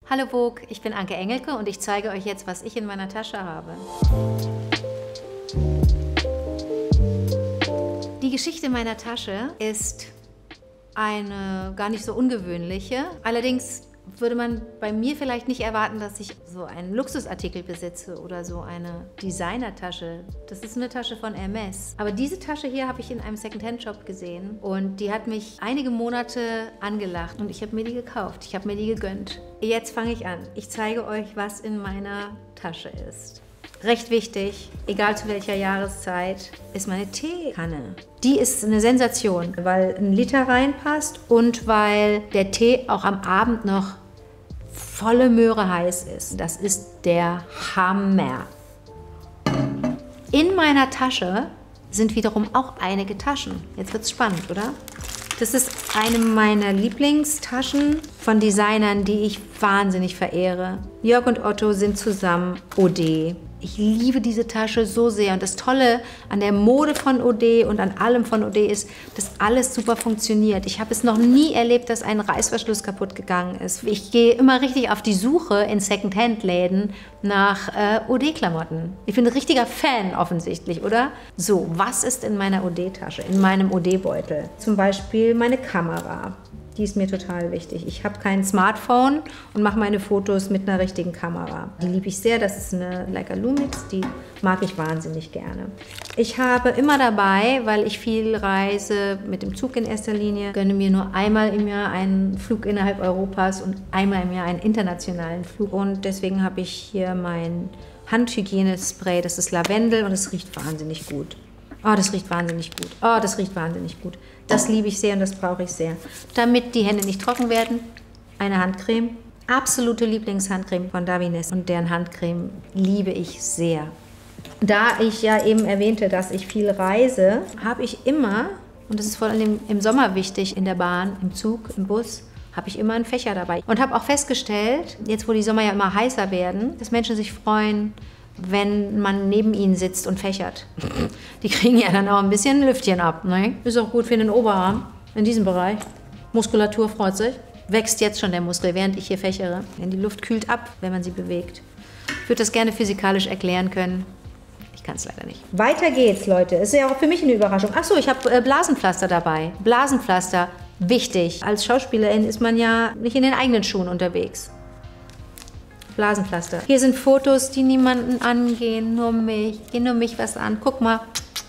Hallo Vogue, ich bin Anke Engelke und ich zeige euch jetzt, was ich in meiner Tasche habe. Die Geschichte meiner Tasche ist eine gar nicht so ungewöhnliche. Allerdings würde man bei mir vielleicht nicht erwarten, dass ich so einen Luxusartikel besitze oder so eine Designertasche. Das ist eine Tasche von Hermès. Aber diese Tasche hier habe ich in einem Secondhand-Shop gesehen und die hat mich einige Monate angelacht und ich habe mir die gekauft. Ich habe mir die gegönnt. Jetzt fange ich an. Ich zeige euch, was in meiner Tasche ist. Recht wichtig, egal zu welcher Jahreszeit, ist meine Teekanne. Die ist eine Sensation, weil ein Liter reinpasst und weil der Tee auch am Abend noch volle Möhre heiß ist. Das ist der Hammer. In meiner Tasche sind wiederum auch einige Taschen. Jetzt wird's spannend, oder? Das ist eine meiner Lieblingstaschen von Designern, die ich wahnsinnig verehre. Jörg und Otto sind zusammen OD. Ich liebe diese Tasche so sehr und das Tolle an der Mode von OD und an allem von OD ist, dass alles super funktioniert. Ich habe es noch nie erlebt, dass ein Reißverschluss kaputt gegangen ist. Ich gehe immer richtig auf die Suche in Secondhand-Läden nach OD-Klamotten. Ich bin ein richtiger Fan offensichtlich, oder? So, was ist in meiner OD-Tasche, in meinem OD-Beutel? Zum Beispiel meine Kamera. Die ist mir total wichtig. Ich habe kein Smartphone und mache meine Fotos mit einer richtigen Kamera. Die liebe ich sehr. Das ist eine Leica Lumix. Die mag ich wahnsinnig gerne. Ich habe immer dabei, weil ich viel reise, mit dem Zug in erster Linie, gönne mir nur einmal im Jahr einen Flug innerhalb Europas und einmal im Jahr einen internationalen Flug. Und deswegen habe ich hier mein Handhygienespray. Das ist Lavendel und es riecht wahnsinnig gut. Oh, das riecht wahnsinnig gut. Oh, das riecht wahnsinnig gut. Das liebe ich sehr und das brauche ich sehr. Damit die Hände nicht trocken werden, eine Handcreme. Absolute Lieblingshandcreme von Davines und deren Handcreme liebe ich sehr. Da ich ja eben erwähnte, dass ich viel reise, habe ich immer, und das ist vor allem im Sommer wichtig, in der Bahn, im Zug, im Bus, habe ich immer einen Fächer dabei. Und habe auch festgestellt, jetzt wo die Sommer ja immer heißer werden, dass Menschen sich freuen, wenn man neben ihnen sitzt und fächert. Die kriegen ja dann auch ein bisschen Lüftchen ab. Ne? Ist auch gut für den Oberarm in diesem Bereich. Muskulatur freut sich. Wächst jetzt schon der Muskel, während ich hier fächere. Denn die Luft kühlt ab, wenn man sie bewegt. Ich würde das gerne physikalisch erklären können. Ich kann es leider nicht. Weiter geht's, Leute. Ist ja auch für mich eine Überraschung. Achso, ich habe Blasenpflaster dabei. Blasenpflaster, wichtig. Als Schauspielerin ist man ja nicht in den eigenen Schuhen unterwegs. Blasenpflaster. Hier sind Fotos, die niemanden angehen, nur mich. Gehen nur mich was an. Guck mal.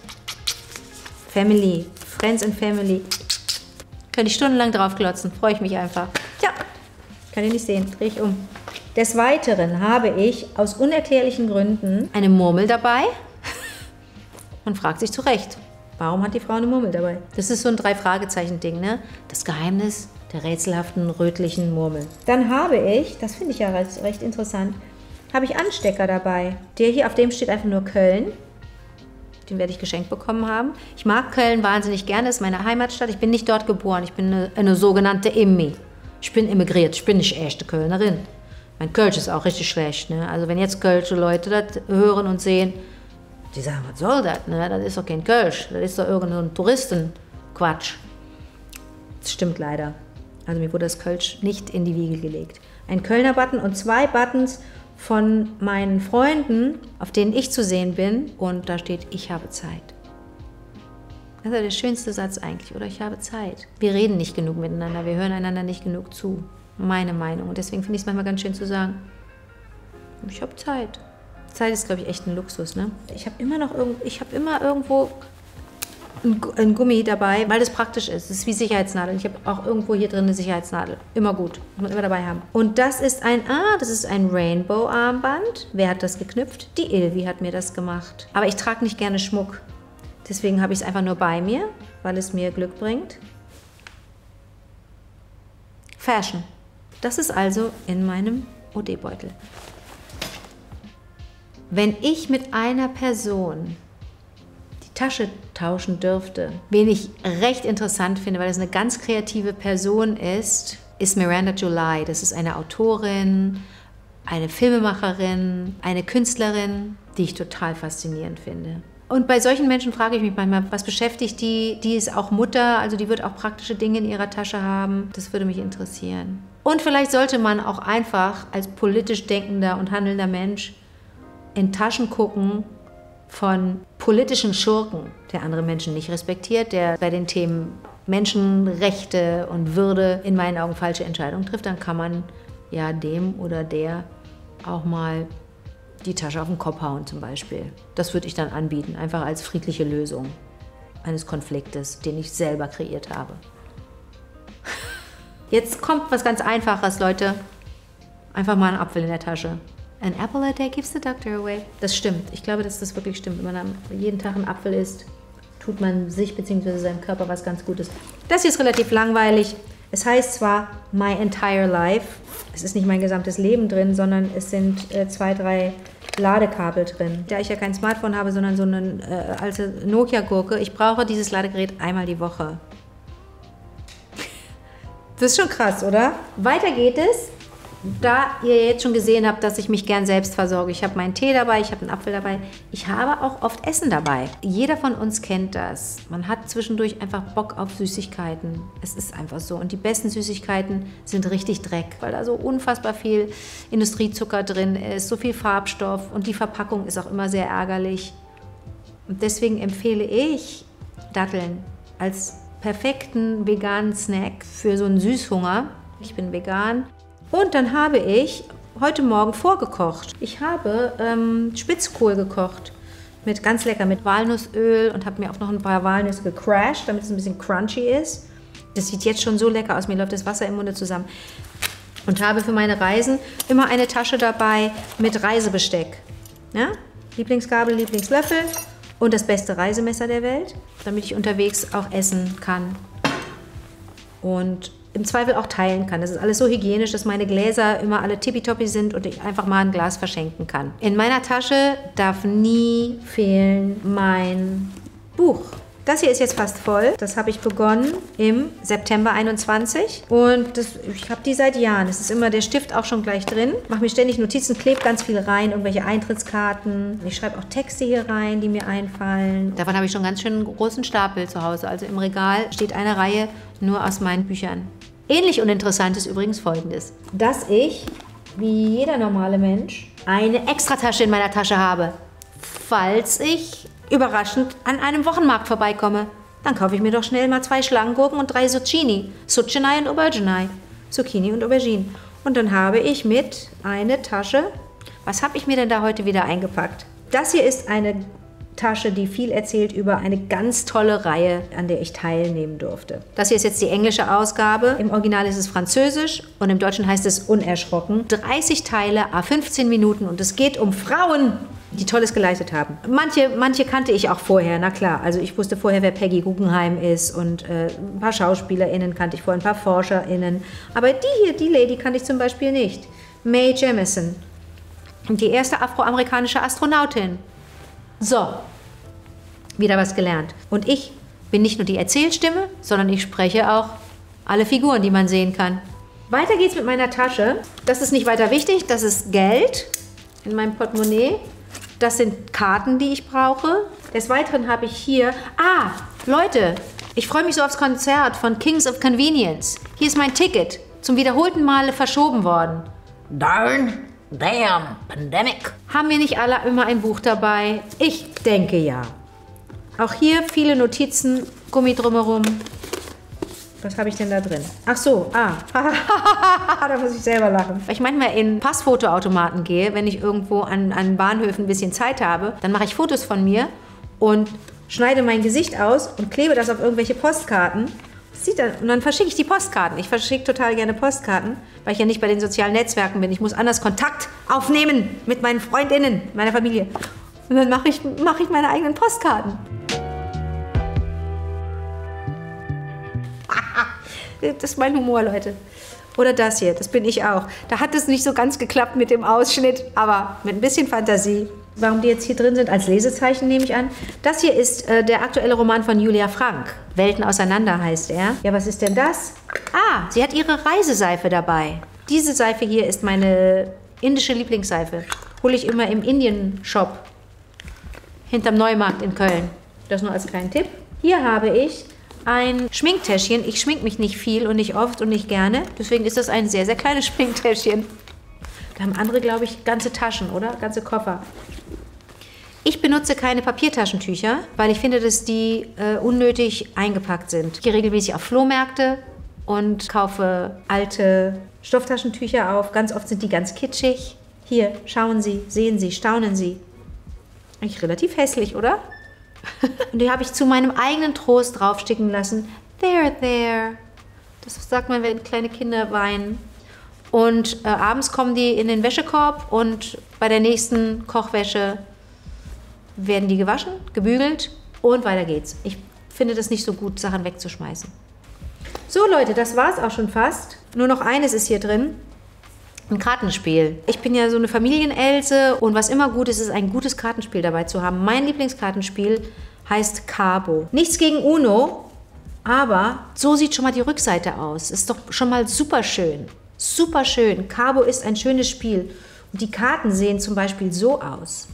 Family. Friends and Family. Könnte ich stundenlang draufklotzen. Freue ich mich einfach. Tja, kann ich nicht sehen. Drehe ich um. Des Weiteren habe ich aus unerklärlichen Gründen eine Murmel dabei. Man fragt sich zu Recht, warum hat die Frau eine Murmel dabei? Das ist so ein Drei-Fragezeichen-Ding, ne? Das Geheimnis der rätselhaften rötlichen Murmel. Dann habe ich, das finde ich ja recht interessant, habe ich Anstecker dabei. Der hier, auf dem steht einfach nur Köln. Den werde ich geschenkt bekommen haben. Ich mag Köln wahnsinnig gerne, das ist meine Heimatstadt. Ich bin nicht dort geboren, ich bin eine sogenannte Immi. Ich bin emigriert, ich bin nicht echte Kölnerin. Mein Kölsch ist auch richtig schlecht, ne? Also wenn jetzt kölsche Leute das hören und sehen, die sagen, was soll das, ne? Das ist doch kein Kölsch, das ist doch irgendein Touristenquatsch. Das stimmt leider. Also mir wurde das Kölsch nicht in die Wiege gelegt. Ein Kölner Button und 2 Buttons von meinen Freunden, auf denen ich zu sehen bin. Und da steht, ich habe Zeit. Das ist ja der schönste Satz eigentlich, oder? Ich habe Zeit. Wir reden nicht genug miteinander, wir hören einander nicht genug zu. Meine Meinung. Und deswegen finde ich es manchmal ganz schön zu sagen, ich habe Zeit. Zeit ist, glaube ich, echt ein Luxus, ne? Ich habe immer irgendwo ein Gummi dabei, weil das praktisch ist. Es ist wie Sicherheitsnadeln. Ich habe auch irgendwo hier drin eine Sicherheitsnadel. Immer gut. Muss man immer dabei haben. Und das ist ein Rainbow-Armband. Wer hat das geknüpft? Die Ilvi hat mir das gemacht. Aber ich trage nicht gerne Schmuck. Deswegen habe ich es einfach nur bei mir, weil es mir Glück bringt. Fashion. Das ist also in meinem OD-Beutel. Wenn ich mit einer Person Tasche tauschen dürfte. Wen ich recht interessant finde, weil das eine ganz kreative Person ist Miranda July. Das ist eine Autorin, eine Filmemacherin, eine Künstlerin, die ich total faszinierend finde. Und bei solchen Menschen frage ich mich manchmal, was beschäftigt die? Die ist auch Mutter, also die wird auch praktische Dinge in ihrer Tasche haben. Das würde mich interessieren. Und vielleicht sollte man auch einfach als politisch denkender und handelnder Mensch in Taschen gucken von politischen Schurken, der andere Menschen nicht respektiert, der bei den Themen Menschenrechte und Würde in meinen Augen falsche Entscheidungen trifft, dann kann man ja dem oder der auch mal die Tasche auf den Kopf hauen zum Beispiel. Das würde ich dann anbieten, einfach als friedliche Lösung eines Konfliktes, den ich selber kreiert habe. Jetzt kommt was ganz Einfaches, Leute. Einfach mal einen Apfel in der Tasche. An apple a day keeps the doctor away. Das stimmt. Ich glaube, dass das wirklich stimmt. Wenn man jeden Tag einen Apfel isst, tut man sich bzw. seinem Körper was ganz Gutes. Das hier ist relativ langweilig. Es heißt zwar My Entire Life. Es ist nicht mein gesamtes Leben drin, sondern es sind 2, 3 Ladekabel drin. Da ich ja kein Smartphone habe, sondern so eine alte Nokia-Gurke, ich brauche dieses Ladegerät einmal die Woche. Das ist schon krass, oder? Weiter geht es. Da ihr jetzt schon gesehen habt, dass ich mich gern selbst versorge. Ich habe meinen Tee dabei, ich habe einen Apfel dabei. Ich habe auch oft Essen dabei. Jeder von uns kennt das. Man hat zwischendurch einfach Bock auf Süßigkeiten. Es ist einfach so. Und die besten Süßigkeiten sind richtig Dreck, weil da so unfassbar viel Industriezucker drin ist, so viel Farbstoff und die Verpackung ist auch immer sehr ärgerlich. Und deswegen empfehle ich Datteln als perfekten veganen Snack für so einen Süßhunger. Ich bin vegan. Und dann habe ich heute Morgen vorgekocht. Ich habe Spitzkohl gekocht. Ganz lecker mit Walnussöl und habe mir auch noch ein paar Walnüsse gecrashed, damit es ein bisschen crunchy ist. Das sieht jetzt schon so lecker aus. Mir läuft das Wasser im Munde zusammen. Und habe für meine Reisen immer eine Tasche dabei mit Reisebesteck. Ja? Lieblingsgabel, Lieblingslöffel und das beste Reisemesser der Welt, damit ich unterwegs auch essen kann. Und im Zweifel auch teilen kann. Das ist alles so hygienisch, dass meine Gläser immer alle tippitoppi sind und ich einfach mal ein Glas verschenken kann. In meiner Tasche darf nie fehlen mein Buch. Das hier ist jetzt fast voll. Das habe ich begonnen im September 21 und ich habe die seit Jahren. Es ist immer der Stift auch schon gleich drin. Mache mir ständig Notizen, klebe ganz viel rein, irgendwelche Eintrittskarten. Ich schreibe auch Texte hier rein, die mir einfallen. Davon habe ich schon ganz schön einen großen Stapel zu Hause. Also im Regal steht eine Reihe nur aus meinen Büchern. Ähnlich uninteressant ist übrigens Folgendes, dass ich, wie jeder normale Mensch, eine Extratasche in meiner Tasche habe, falls ich überraschend an einem Wochenmarkt vorbeikomme. Dann kaufe ich mir doch schnell mal 2 Schlangengurken und 3 Zucchini. Zucchini und Aubergine. Zucchini und Aubergine. Und dann habe ich mit eine Tasche. Was habe ich mir denn da heute wieder eingepackt? Das hier ist eine Tasche, die viel erzählt über eine ganz tolle Reihe, an der ich teilnehmen durfte. Das hier ist jetzt die englische Ausgabe. Im Original ist es französisch und im Deutschen heißt es Unerschrocken. 30 Teile, à 15 Minuten und es geht um Frauen, die Tolles geleistet haben. Manche kannte ich auch vorher, na klar. Also ich wusste vorher, wer Peggy Guggenheim ist und ein paar SchauspielerInnen kannte ich vorher, ein paar ForscherInnen. Aber die Lady kannte ich zum Beispiel nicht. Mae Jemison, die erste afroamerikanische Astronautin. So, wieder was gelernt. Und ich bin nicht nur die Erzählstimme, sondern ich spreche auch alle Figuren, die man sehen kann. Weiter geht's mit meiner Tasche. Das ist nicht weiter wichtig, das ist Geld in meinem Portemonnaie. Das sind Karten, die ich brauche. Des Weiteren habe ich hier... Leute, ich freue mich so aufs Konzert von Kings of Convenience. Hier ist mein Ticket, zum wiederholten Male verschoben worden. Darn, damn, Pandemic. Haben wir nicht alle immer ein Buch dabei? Ich denke ja. Auch hier viele Notizen, Gummi drumherum. Was habe ich denn da drin? Ach so, da muss ich selber lachen. Weil ich manchmal in Passfotoautomaten gehe, wenn ich irgendwo an Bahnhöfen ein bisschen Zeit habe, dann mache ich Fotos von mir und schneide mein Gesicht aus und klebe das auf irgendwelche Postkarten. Und dann verschicke ich die Postkarten. Ich verschicke total gerne Postkarten, weil ich ja nicht bei den sozialen Netzwerken bin. Ich muss anders Kontakt aufnehmen mit meinen FreundInnen, meiner Familie. Und dann mache ich meine eigenen Postkarten. Das ist mein Humor, Leute. Oder das hier, das bin ich auch. Da hat es nicht so ganz geklappt mit dem Ausschnitt, aber mit ein bisschen Fantasie. Warum die jetzt hier drin sind, als Lesezeichen nehme ich an. Das hier ist der aktuelle Roman von Julia Frank. Welten auseinander heißt er. Ja, was ist denn das? Sie hat ihre Reiseseife dabei. Diese Seife hier ist meine indische Lieblingsseife. Hole ich immer im Indien-Shop hinterm Neumarkt in Köln. Das nur als kleinen Tipp. Hier habe ich ein Schminktäschchen. Ich schmink mich nicht viel und nicht oft und nicht gerne. Deswegen ist das ein sehr, sehr kleines Schminktäschchen. Da haben andere, glaube ich, ganze Taschen, oder? Ganze Koffer. Ich benutze keine Papiertaschentücher, weil ich finde, dass die unnötig eingepackt sind. Ich gehe regelmäßig auf Flohmärkte und kaufe alte Stofftaschentücher auf. Ganz oft sind die ganz kitschig. Hier, schauen Sie, sehen Sie, staunen Sie. Eigentlich relativ hässlich, oder? Und die habe ich zu meinem eigenen Trost draufsticken lassen. There, there. Das sagt man, wenn kleine Kinder weinen. Und abends kommen die in den Wäschekorb und bei der nächsten Kochwäsche werden die gewaschen, gebügelt und weiter geht's. Ich finde das nicht so gut, Sachen wegzuschmeißen. So Leute, das war's auch schon fast. Nur noch eines ist hier drin. Ein Kartenspiel. Ich bin ja so eine Familienelse und was immer gut ist, ist ein gutes Kartenspiel dabei zu haben. Mein Lieblingskartenspiel heißt Cabo. Nichts gegen Uno, aber so sieht schon mal die Rückseite aus. Ist doch schon mal super schön. Super schön. Cabo ist ein schönes Spiel. Und die Karten sehen zum Beispiel so aus.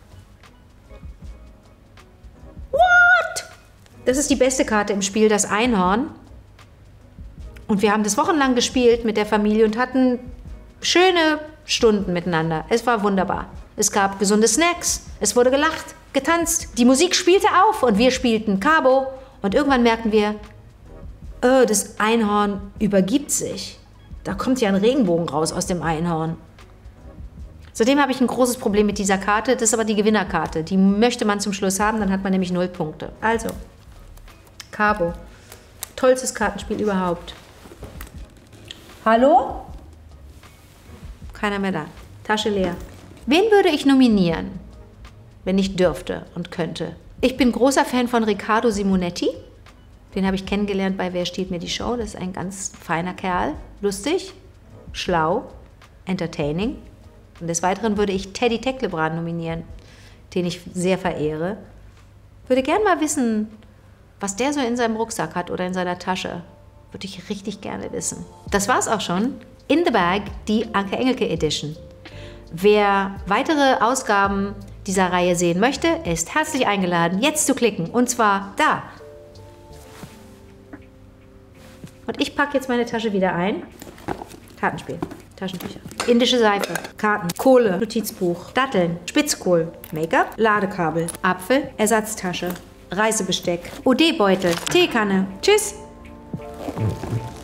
What? Das ist die beste Karte im Spiel, das Einhorn. Und wir haben das wochenlang gespielt mit der Familie und hatten schöne Stunden miteinander. Es war wunderbar. Es gab gesunde Snacks. Es wurde gelacht, getanzt. Die Musik spielte auf und wir spielten Cabo. Und irgendwann merkten wir, das Einhorn übergibt sich. Da kommt ja ein Regenbogen raus aus dem Einhorn. Seitdem habe ich ein großes Problem mit dieser Karte. Das ist aber die Gewinnerkarte. Die möchte man zum Schluss haben, dann hat man nämlich 0 Punkte. Also, Cabo. Tollstes Kartenspiel überhaupt. Hallo? Keiner mehr da. Tasche leer. Wen würde ich nominieren, wenn ich dürfte und könnte? Ich bin großer Fan von Riccardo Simonetti. Den habe ich kennengelernt bei Wer stiehlt mir die Show. Das ist ein ganz feiner Kerl. Lustig, schlau, entertaining. Und des Weiteren würde ich Teddy Tecklebrand nominieren, den ich sehr verehre. Würde gern mal wissen, was der so in seinem Rucksack hat oder in seiner Tasche. Würde ich richtig gerne wissen. Das war's auch schon. In the Bag, die Anke Engelke Edition. Wer weitere Ausgaben dieser Reihe sehen möchte, ist herzlich eingeladen, jetzt zu klicken. Und zwar da. Und ich packe jetzt meine Tasche wieder ein. Kartenspiel, Taschentücher, indische Seife, Karten, Kohle, Notizbuch, Datteln, Spitzkohl, Make-up, Ladekabel, Apfel, Ersatztasche, Reisebesteck, OD-Beutel, Teekanne. Tschüss!